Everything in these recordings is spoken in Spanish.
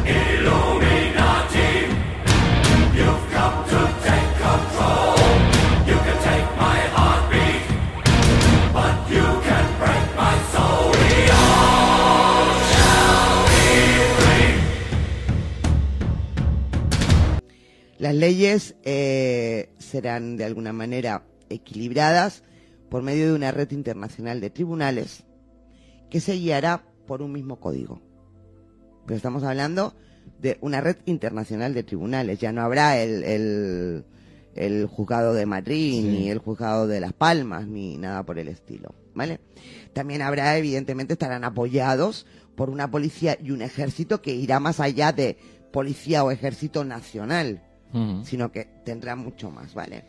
Illuminati, you've come to take control. You can take my heartbeat, but you can break my soul. We all shall be free. Las leyes serán de alguna manera equilibradas por medio de una red internacional de tribunales que se guiará por un mismo código. Pero estamos hablando de una red internacional de tribunales. Ya no habrá el juzgado de Madrid, Sí, ni el juzgado de Las Palmas, ni nada por el estilo, ¿vale? También habrá, evidentemente, estarán apoyados por una policía y un ejército que irá más allá de policía o ejército nacional, sino que tendrá mucho más, ¿vale?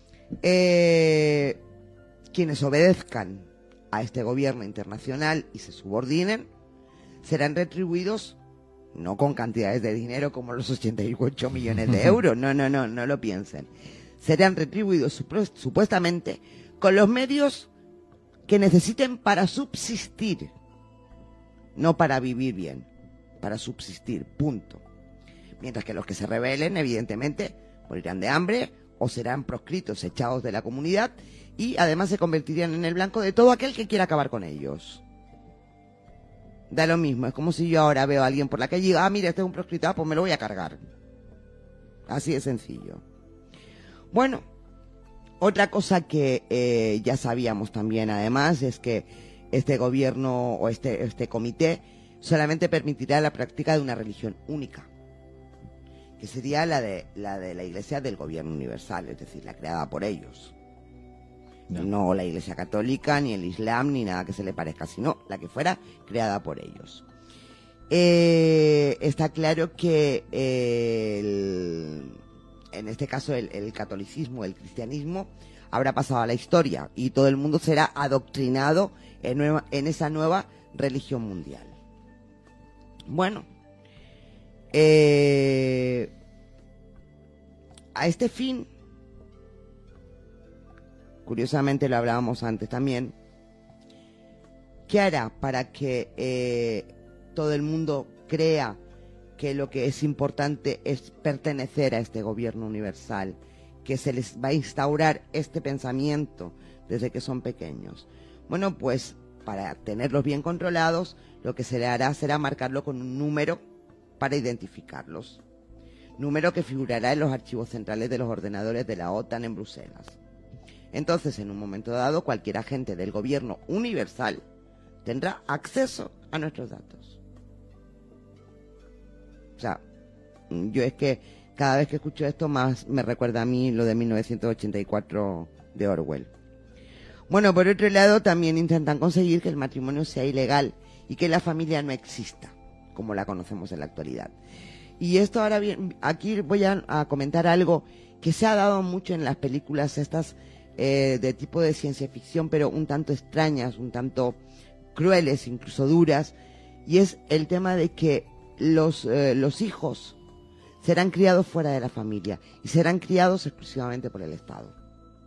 Quienes obedezcan a este gobierno internacional y se subordinen serán retribuidos no con cantidades de dinero como los 88 millones de euros, no lo piensen. Serán retribuidos supuestamente con los medios que necesiten para subsistir, no para vivir bien, para subsistir, punto. Mientras que los que se rebelen, evidentemente, morirán de hambre o serán proscritos, echados de la comunidad, y además se convertirían en el blanco de todo aquel que quiera acabar con ellos. Da lo mismo, es como si yo ahora veo a alguien por la calle y digo, mira, este es un proscrito, pues me lo voy a cargar. Así de sencillo. Bueno, otra cosa que ya sabíamos también además es que este gobierno o este comité solamente permitirá la práctica de una religión única, que sería la de la Iglesia del Gobierno Universal, es decir, la creada por ellos. No la Iglesia Católica, ni el Islam, ni nada que se le parezca, sino la que fuera creada por ellos. Está claro que en este caso el catolicismo, el cristianismo, habrá pasado a la historia y todo el mundo será adoctrinado en esa nueva religión mundial. Bueno, a este fin, curiosamente lo hablábamos antes también, ¿qué hará para que todo el mundo crea que lo que es importante es pertenecer a este gobierno universal, que se les va a instaurar este pensamiento desde que son pequeños? Bueno, pues para tenerlos bien controlados, lo que se le hará será marcarlo con un número para identificarlos. Número que figurará en los archivos centrales de los ordenadores de la OTAN en Bruselas. Entonces, en un momento dado, cualquier agente del gobierno universal tendrá acceso a nuestros datos. O sea, yo es que cada vez que escucho esto más me recuerda a mí lo de 1984 de Orwell. Bueno, por otro lado, también intentan conseguir que el matrimonio sea ilegal y que la familia no exista, como la conocemos en la actualidad. Y esto ahora bien, aquí voy a comentar algo que se ha dado mucho en las películas estas de tipo de ciencia ficción, pero un tanto extrañas, un tanto crueles, incluso duras, y es el tema de que los hijos serán criados fuera de la familia y serán criados exclusivamente por el Estado.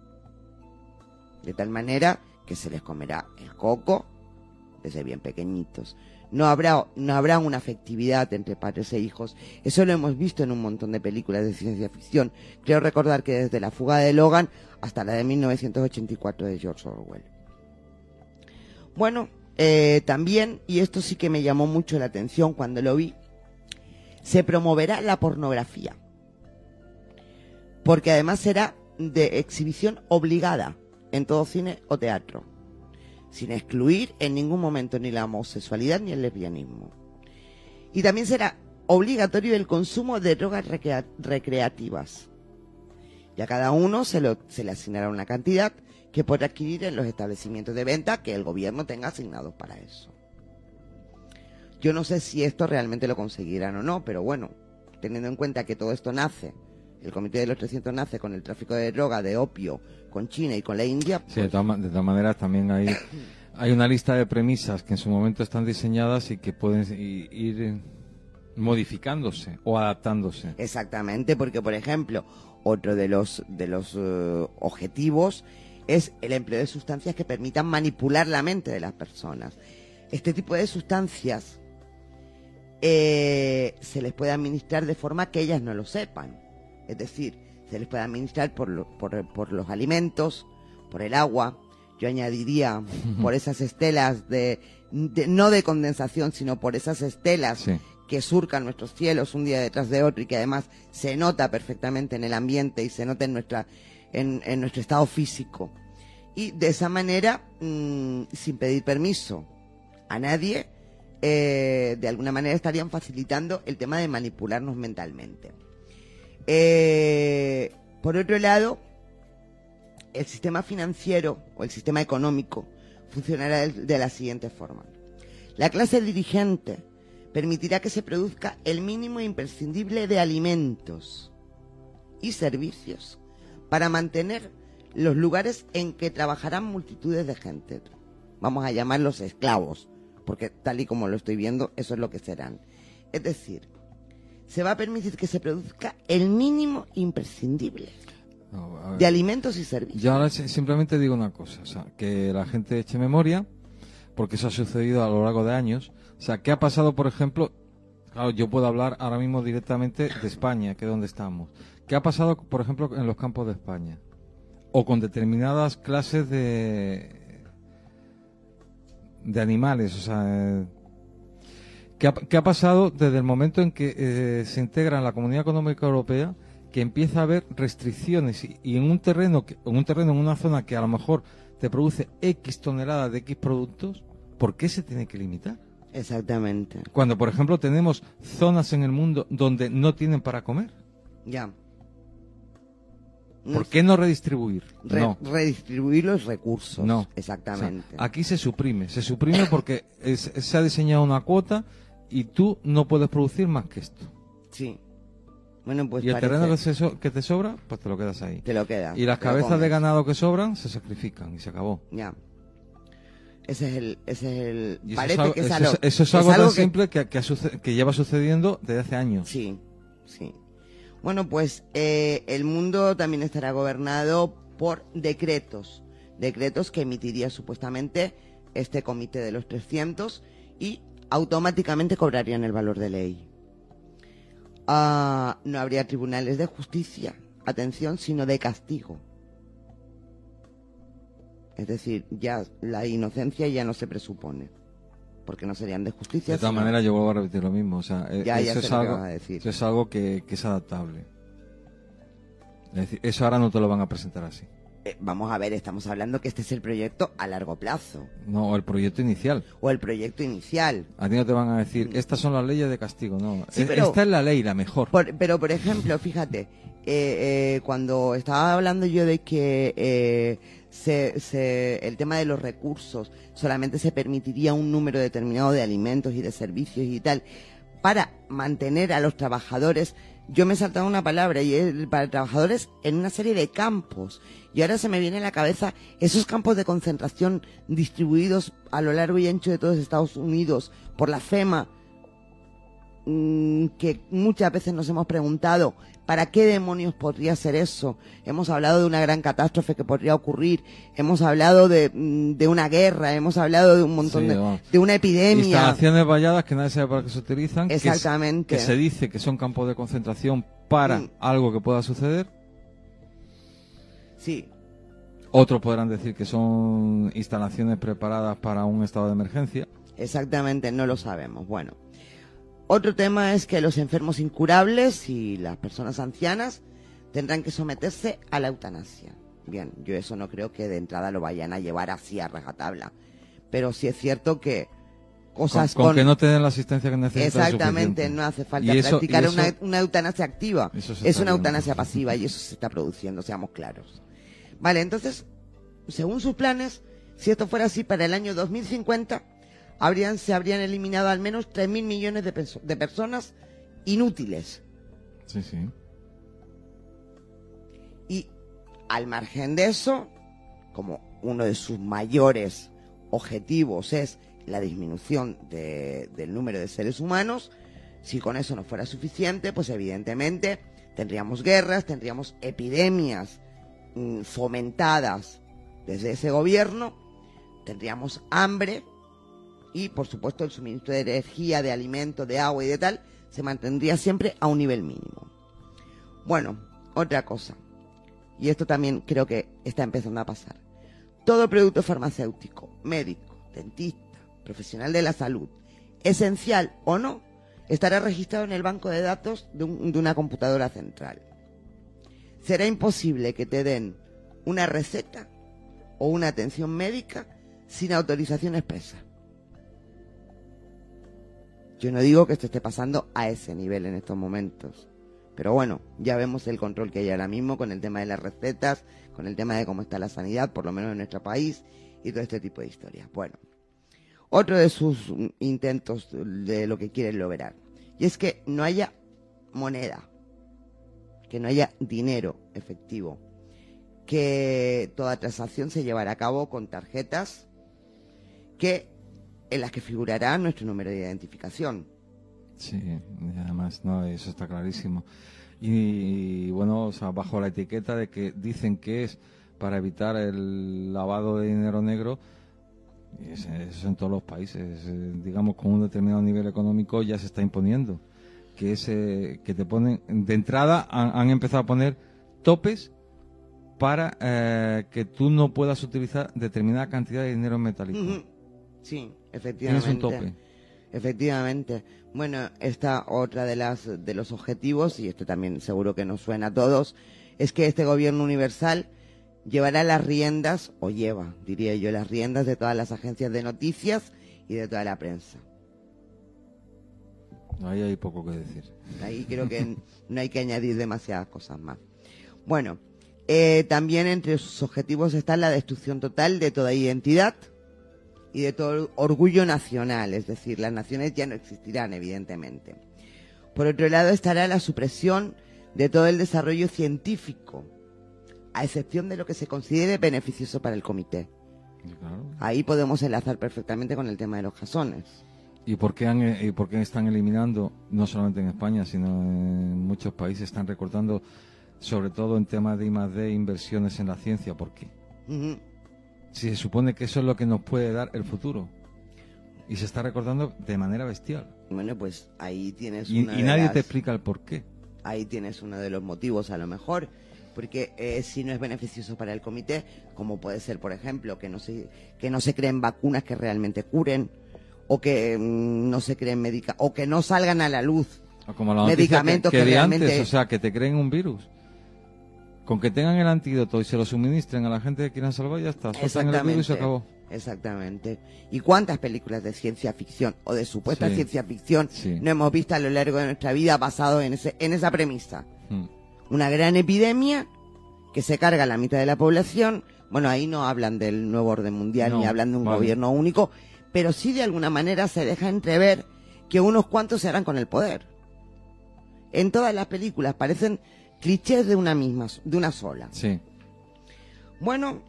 De tal manera que se les comerá el coco desde bien pequeñitos. No habrá una afectividad entre padres e hijos. Eso lo hemos visto en un montón de películas de ciencia ficción. Creo recordar que desde La fuga de Logan hasta la de 1984 de George Orwell. Bueno, también, y esto sí que me llamó mucho la atención cuando lo vi, se promoverá la pornografía. Porque además será de exhibición obligada en todo cine o teatro, sin excluir en ningún momento ni la homosexualidad ni el lesbianismo. Y también será obligatorio el consumo de drogas recreativas. Y a cada uno se le asignará una cantidad que podrá adquirir en los establecimientos de venta que el gobierno tenga asignados para eso. Yo no sé si esto realmente lo conseguirán o no, pero bueno, teniendo en cuenta que todo esto nace, el Comité de los 300 nace con el tráfico de droga, de opio, con China y con la India. Pues... Sí, de todas maneras también hay una lista de premisas que en su momento están diseñadas y que pueden ir modificándose o adaptándose. Exactamente, porque por ejemplo, otro de los objetivos es el empleo de sustancias que permitan manipular la mente de las personas. Este tipo de sustancias se les puede administrar de forma que ellas no lo sepan. Es decir, se les puede administrar por los alimentos, por el agua. Yo añadiría por esas estelas no de condensación, sino por esas estelas Sí. que surcan nuestros cielos un día detrás de otro y que además se nota perfectamente en el ambiente y se nota en nuestro estado físico. Y de esa manera, sin pedir permiso a nadie, de alguna manera estarían facilitando el tema de manipularnos mentalmente. Por otro lado, el sistema financiero o el sistema económico funcionará de la siguiente forma. La clase dirigente permitirá que se produzca el mínimo imprescindible de alimentos y servicios para mantener los lugares en que trabajarán multitudes de gente. Vamos a llamarlos esclavos, porque tal y como lo estoy viendo, eso es lo que serán. Es decir, se va a permitir que se produzca el mínimo imprescindible No, a ver. de alimentos y servicios. Yo ahora simplemente digo una cosa, o sea, que la gente eche memoria, porque eso ha sucedido a lo largo de años. O sea, ¿qué ha pasado, por ejemplo? Claro, yo puedo hablar ahora mismo directamente de España, que es donde estamos. ¿Qué ha pasado, por ejemplo, en los campos de España? O con determinadas clases de animales, o sea... ¿Qué ha pasado desde el momento en que se integra en la Comunidad Económica Europea, que empieza a haber restricciones y en un terreno, en una zona que a lo mejor te produce X toneladas de X productos, ¿por qué se tiene que limitar? Exactamente. Cuando, por ejemplo, tenemos zonas en el mundo donde no tienen para comer. Ya. ¿Por qué no redistribuir? No. Redistribuir los recursos. No. O sea, Exactamente. aquí se suprime porque se ha diseñado una cuota y tú no puedes producir más que esto. Sí. Bueno, pues Y el parece- terreno que te sobra, pues te lo quedas ahí. te lo quedas. Y las te lo cabezas de comes. ganado que sobran se sacrifican y se acabó. Ya. Ese es el Y parece que es algo, eso es algo tan que- simple que lleva sucediendo desde hace años. Sí, sí. Bueno, pues el mundo también estará gobernado por decretos. Decretos que emitiría supuestamente este comité de los 300 y automáticamente cobrarían el valor de ley. No habría tribunales de justicia, atención, sino de castigo. Es decir, ya la inocencia ya no se presupone, porque no serían de justicia. De todas sino- maneras, yo vuelvo a repetir lo mismo. O sea, Ya eso, sé es lo que algo, vas a decir. eso es algo que es adaptable. Es decir, eso ahora no te lo van a presentar así. Vamos a ver, estamos hablando que este es el proyecto a largo plazo, No, el proyecto inicial. o el proyecto inicial. A ti no te van a decir, estas son las leyes de castigo, no. Sí, pero- Esta es la ley, la mejor. Pero, por ejemplo, fíjate, cuando estaba hablando yo de que el tema de los recursos solamente se permitiría un número determinado de alimentos y de servicios y tal, para mantener a los trabajadores, yo me he saltado una palabra, y es para trabajadores en una serie de campos. Y ahora se me viene a la cabeza esos campos de concentración distribuidos a lo largo y ancho de todos Estados Unidos por la FEMA, que muchas veces nos hemos preguntado ¿para qué demonios podría ser eso? Hemos hablado de una gran catástrofe que podría ocurrir, hemos hablado de una guerra, hemos hablado de un montón Sí, de vamos. una epidemia. Instalaciones valladas que nadie sabe para qué se utilizan. Exactamente. Que se dice que son campos de concentración para Mm. algo que pueda suceder. Sí, Otros podrán decir que son instalaciones preparadas para un estado de emergencia. exactamente, no lo sabemos. Bueno, otro tema es que los enfermos incurables y las personas ancianas tendrán que someterse a la eutanasia. Bien, yo eso no creo que de entrada lo vayan a llevar así a rajatabla, pero sí es cierto que cosas Con que no te den la asistencia que necesitas. es Exactamente, suficiente. no hace falta Y eso- practicar y eso- una eutanasia activa. Eso se Es está una viendo. eutanasia pasiva y eso se está produciendo, seamos claros. Vale, entonces, según sus planes, si esto fuera así, para el año 2050 se habrían eliminado al menos 3.000 millones de personas inútiles. Sí, sí. Y al margen de eso, como uno de sus mayores objetivos es la disminución del número de seres humanos, si con eso no fuera suficiente, pues evidentemente tendríamos guerras, tendríamos epidemias fomentadas desde ese gobierno, tendríamos hambre y, por supuesto, el suministro de energía, de alimentos, de agua y de tal, se mantendría siempre a un nivel mínimo. Bueno, otra cosa, y esto también creo que está empezando a pasar. Todo producto farmacéutico, médico, dentista, profesional de la salud, esencial o no, estará registrado en el banco de datos de una computadora central. Será imposible que te den una receta o una atención médica sin autorización expresa. Yo no digo que esto esté pasando a ese nivel en estos momentos, pero bueno, ya vemos el control que hay ahora mismo con el tema de las recetas, con el tema de cómo está la sanidad, por lo menos en nuestro país, y todo este tipo de historias. Bueno, otro de sus intentos de lo que quiere lograr, y es que no haya moneda, que no haya dinero efectivo, que toda transacción se llevará a cabo con tarjetas en las que figurará nuestro número de identificación. Sí, y además, no, eso está clarísimo. Y bueno, o sea, bajo la etiqueta de que dicen que es para evitar el lavado de dinero negro, y eso en todos los países, digamos, con un determinado nivel económico ya se está imponiendo. Que que te ponen, de entrada han empezado a poner topes para que tú no puedas utilizar determinada cantidad de dinero en metálico. Sí, efectivamente. Tienes un tope. Efectivamente. Bueno, esta otra de los objetivos, y este también seguro que nos suena a todos, es que este gobierno universal llevará las riendas, o lleva, diría yo, las riendas de todas las agencias de noticias y de toda la prensa. Ahí hay poco que decir. Ahí creo que no hay que añadir demasiadas cosas más. Bueno, también entre sus objetivos está la destrucción total de toda identidad y de todo orgullo nacional, es decir, las naciones ya no existirán, evidentemente. Por otro lado estará la supresión de todo el desarrollo científico, a excepción de lo que se considere beneficioso para el comité. Claro. Ahí podemos enlazar perfectamente con el tema de los jasones. ¿Y por qué están eliminando, no solamente en España, sino en muchos países, están recortando, sobre todo en temas de I+D, inversiones en la ciencia? ¿Por qué? Si se supone que eso es lo que nos puede dar el futuro. Y se está recortando de manera bestial. Bueno, pues ahí tienes Y nadie te explica el por qué. Ahí tienes uno de los motivos, a lo mejor, porque si no es beneficioso para el comité, como puede ser, por ejemplo, que no se creen vacunas que realmente curen, o que no se creen o que no salgan a la luz como la medicamentos que realmente... antes, o sea, que te creen un virus. Con que tengan el antídoto y se lo suministren a la gente que quieran salvar, ya está. Sueltan el virus y se acabó. Exactamente. ¿Y cuántas películas de ciencia ficción o de supuesta ciencia ficción no hemos visto a lo largo de nuestra vida basado en esa premisa? Una gran epidemia que se carga a la mitad de la población. Bueno, ahí no hablan del nuevo orden mundial ni hablan de un gobierno único, pero sí de alguna manera se deja entrever que unos cuantos se harán con el poder. En todas las películas parecen clichés de una sola. Sí. Bueno,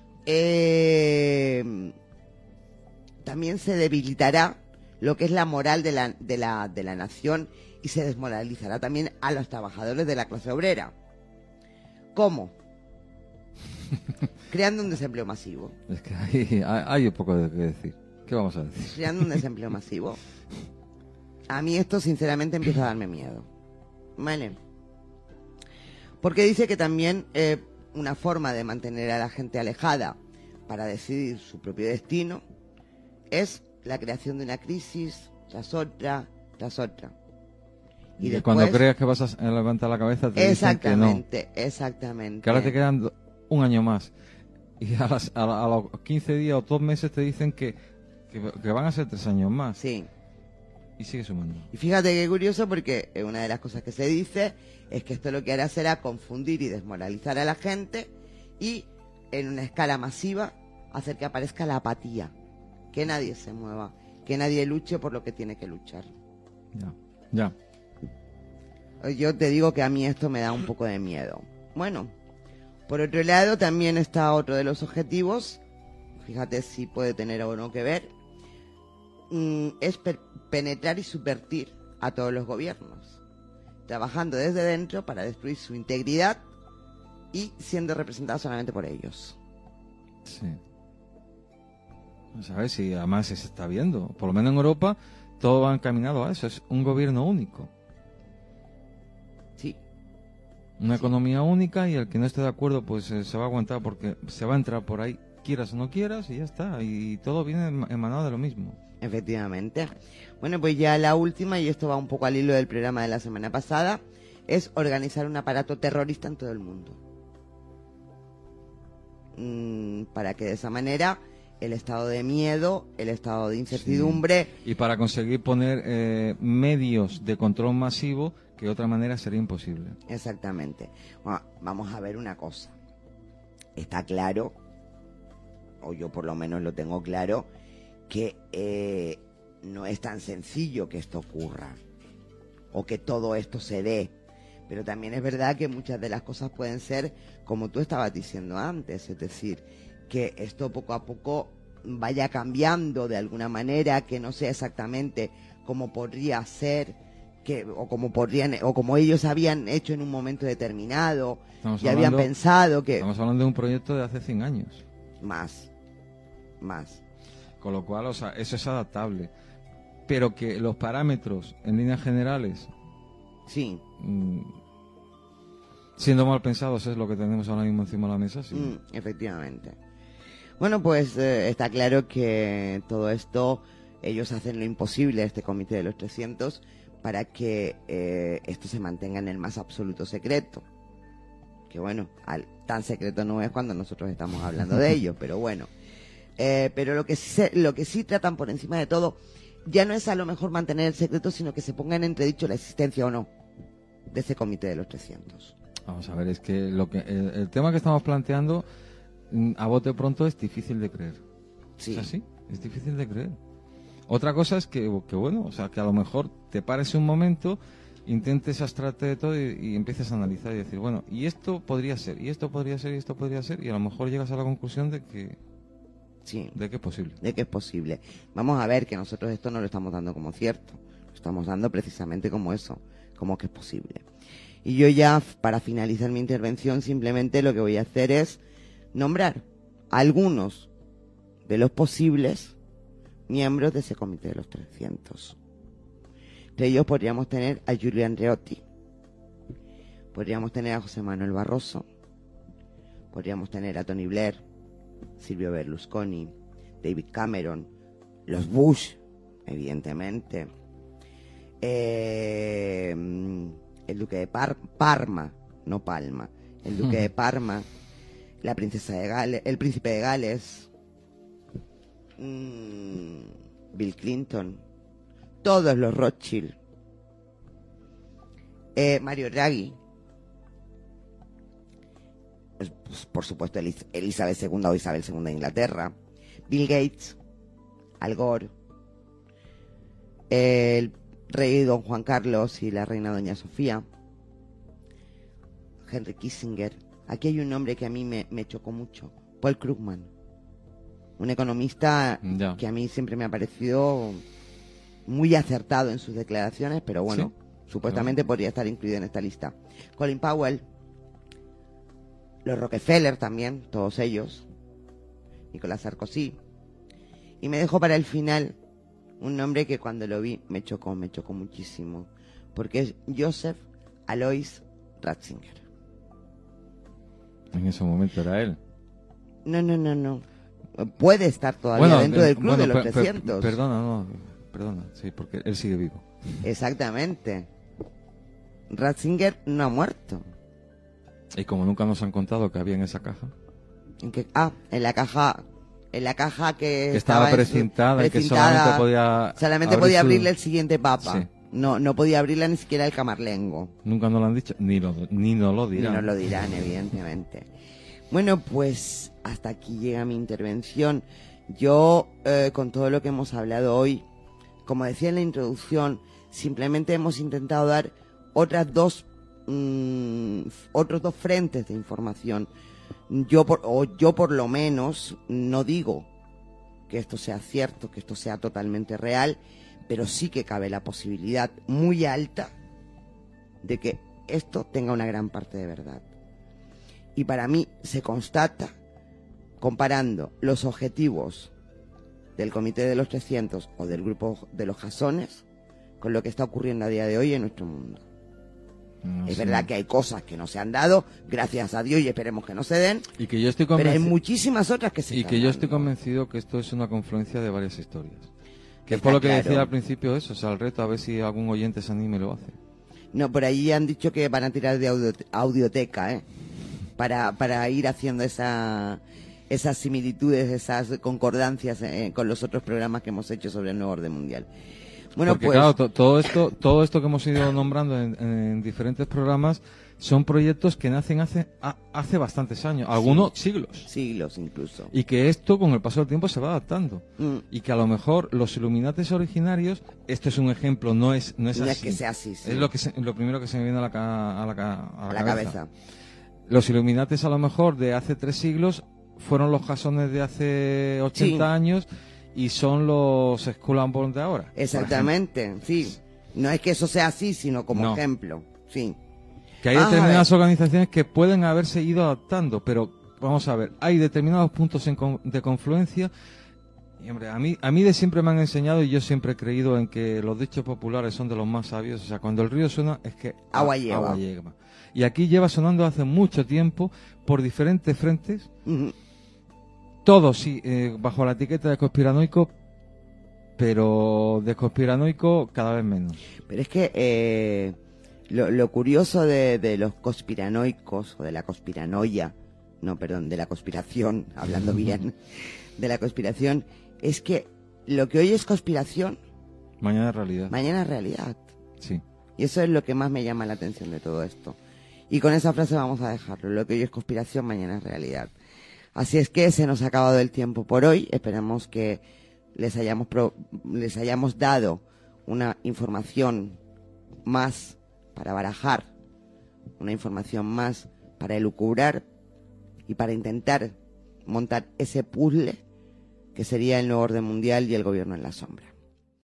también se debilitará lo que es la moral de la nación y se desmoralizará también a los trabajadores de la clase obrera. ¿Cómo? Creando un desempleo masivo. Es que hay un poco de qué decir. ¿Qué vamos a decir? Creando un desempleo masivo. A mí esto sinceramente empieza a darme miedo. ¿Vale? Porque dice que también una forma de mantener a la gente alejada para decidir su propio destino es la creación de una crisis tras otra, tras otra. Y después, cuando creas que vas a levantar la cabeza te dicen que no. Exactamente. Que ahora te quedan un año más. Y a los 15 días o 2 meses te dicen que van a ser 3 años más. Sí. Y sigue sumando. Y fíjate qué curioso, porque una de las cosas que se dice es que esto lo que hará será confundir y desmoralizar a la gente y en una escala masiva hacer que aparezca la apatía, que nadie se mueva, que nadie luche por lo que tiene que luchar. Ya. Yo te digo que a mí esto me da un poco de miedo. Bueno, por otro lado también está otro de los objetivos, fíjate si puede tener o no que ver, es penetrar y subvertir a todos los gobiernos, trabajando desde dentro para destruir su integridad y siendo representada solamente por ellos. Sí. ¿sabes? Y además se está viendo, por lo menos en Europa, todo va encaminado a eso, es un gobierno único. Sí. Una economía única y el que no esté de acuerdo pues se va a aguantar porque se va a entrar por ahí, quieras o no quieras, y ya está. Y todo viene emanado de lo mismo. Efectivamente. Bueno, pues ya la última, y esto va un poco al hilo del programa de la semana pasada, es organizar un aparato terrorista en todo el mundo. Para que de esa manera el estado de miedo, el estado de incertidumbre... Sí. Y para conseguir poner medios de control masivo que de otra manera sería imposible. Exactamente. Bueno, vamos a ver una cosa. Está claro, o yo por lo menos lo tengo claro, que no es tan sencillo que esto ocurra o que todo esto se dé. Pero también es verdad que muchas de las cosas pueden ser como tú estabas diciendo antes, es decir, que esto poco a poco vaya cambiando de alguna manera, que no sea exactamente como podría ser, o como ellos habían hecho en un momento determinado, y habían pensado que... Estamos hablando de un proyecto de hace 100 años. Más. Con lo cual, o sea, eso es adaptable. Pero que los parámetros, en líneas generales... Sí. Siendo mal pensados es lo que tenemos ahora mismo encima de la mesa, sí. Efectivamente. Bueno, pues está claro que todo esto, ellos hacen lo imposible, este comité de los 300, para que esto se mantenga en el más absoluto secreto. Que bueno, tan secreto no es cuando nosotros estamos hablando de ello, pero bueno. Pero lo que sí tratan por encima de todo, ya no es a lo mejor mantener el secreto, sino que se ponga en entredicho la existencia o no de ese comité de los 300. Vamos a ver, es que el tema que estamos planteando a bote pronto es difícil de creer. Sí. ¿Es así? Es difícil de creer. Otra cosa es que bueno, o sea, que a lo mejor te pares un momento, intentes abstraerte de todo y empieces a analizar y decir, bueno, y esto podría ser, y esto podría ser, y esto podría ser, y a lo mejor llegas a la conclusión de que... Sí. De que es posible. De que es posible. Vamos a ver que nosotros esto no lo estamos dando como cierto. Lo estamos dando precisamente como eso, como que es posible. Y yo ya, para finalizar mi intervención, simplemente lo que voy a hacer es nombrar a algunos de los posibles miembros de ese comité de los 300. Entre ellos podríamos tener a Giulio Andreotti, podríamos tener a José Manuel Barroso, podríamos tener a Tony Blair, Silvio Berlusconi, David Cameron, los Bush, evidentemente, el duque de Parma, no Palma, el duque de Parma, la princesa de Gales, el príncipe de Gales, Bill Clinton, todos los Rothschild, Mario Draghi, pues, por supuesto Elizabeth II o Isabel II de Inglaterra, Bill Gates, Al Gore, el rey don Juan Carlos y la reina doña Sofía, Henry Kissinger. Aquí hay un nombre que a mí me chocó mucho, Paul Krugman, un economista que a mí siempre me ha parecido muy acertado en sus declaraciones, pero bueno, ¿sí? Supuestamente podría estar incluido en esta lista. Colin Powell, los Rockefeller también, todos ellos, Nicolás Sarkozy, y me dejó para el final un nombre que cuando lo vi me chocó muchísimo, porque es Joseph Alois Ratzinger. En ese momento era él. No. Puede estar todavía dentro del club de los 300. Perdona, sí, porque él sigue vivo. Exactamente. Ratzinger no ha muerto. Y como nunca nos han contado que había en esa caja. ¿En qué? En la caja que estaba precintada y que solamente podía abrirle el siguiente papa. Sí. No podía abrirla ni siquiera el camarlengo. Nunca nos lo han dicho, ni nos lo dirán. Ni nos lo dirán, evidentemente. Bueno, pues hasta aquí llega mi intervención. Yo, con todo lo que hemos hablado hoy, como decía en la introducción, simplemente hemos intentado dar otros dos frentes de información. Yo por lo menos no digo que esto sea cierto, que esto sea totalmente real, pero sí que cabe la posibilidad muy alta de que esto tenga una gran parte de verdad. Y para mí se constata comparando los objetivos del Comité de los 300 o del grupo de los jasones con lo que está ocurriendo a día de hoy en nuestro mundo. No Es sé. verdad que hay cosas que no se han dado, gracias a Dios, y esperemos que no se den, Y que yo estoy pero hay convencido. muchísimas otras que se Y están que yo estoy dando. convencido que esto es una confluencia de varias historias. Que es Está por lo que claro. decía al principio eso, o sea, el reto, a ver si algún oyente se anime y lo hace. No, por ahí han dicho que van a tirar de audioteca, ¿eh? Para ir haciendo esas similitudes, esas concordancias con los otros programas que hemos hecho sobre el nuevo orden mundial. Bueno, Porque pues claro, todo esto que hemos ido nombrando en diferentes programas son proyectos que nacen hace bastantes años, algunos siglos. siglos incluso. Y que esto con el paso del tiempo se va adaptando. Mm. Y que a lo mejor los Illuminates originarios, esto es un ejemplo, no es No así. es que sea así, sí. Es lo primero que se me viene a la a la cabeza. Los Illuminates a lo mejor de hace 3 siglos fueron los jasones de hace 80 Sí. años y son los Skull and Bones de ahora. por Exactamente, sí. No es que eso sea así, sino como No. ejemplo. Sí. Que hay Vamos a determinadas ver. organizaciones que pueden haberse ido adaptando, pero vamos a ver, hay determinados puntos de confluencia. Y hombre, a mí de siempre me han enseñado y yo siempre he creído en que los dichos populares son de los más sabios. O sea, cuando el río suena es que Agua lleva. agua lleva. Y aquí lleva sonando hace mucho tiempo por diferentes frentes, Ujú. todos sí, bajo la etiqueta de conspiranoico, pero de conspiranoico cada vez menos. Pero es que lo curioso de los conspiranoicos, o de la conspiranoia, no, perdón, de la conspiración, hablando bien, de la conspiración, es que lo que hoy es conspiración, Mañana es realidad. mañana es realidad. Sí. Y eso es lo que más me llama la atención de todo esto. Y con esa frase vamos a dejarlo. Lo que hoy es conspiración, mañana es realidad. Así es que se nos ha acabado el tiempo por hoy. Esperamos que les hayamos dado una información más para barajar, una información más para elucubrar y para intentar montar ese puzzle que sería el nuevo orden mundial y el gobierno en la sombra.